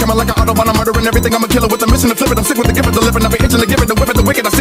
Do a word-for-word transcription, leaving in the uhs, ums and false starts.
like an Autobahn, I'm murdering everything. I'm a killer with a mission to flip it. I'm sick with the gift of the living. I've been itching to give it, the whip it, the wicked. I